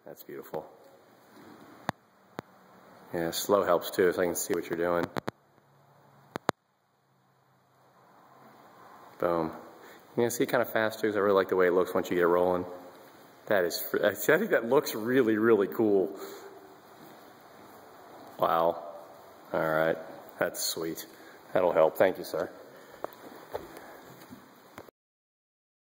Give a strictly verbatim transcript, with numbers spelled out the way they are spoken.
That's beautiful. Yeah, slow helps too, so I can see what you're doing. Boom. You can see kind of fast too, because I really like the way it looks once you get it rolling. That is, I think that looks really, really cool. Wow. All right. That's sweet. That'll help. Thank you, sir.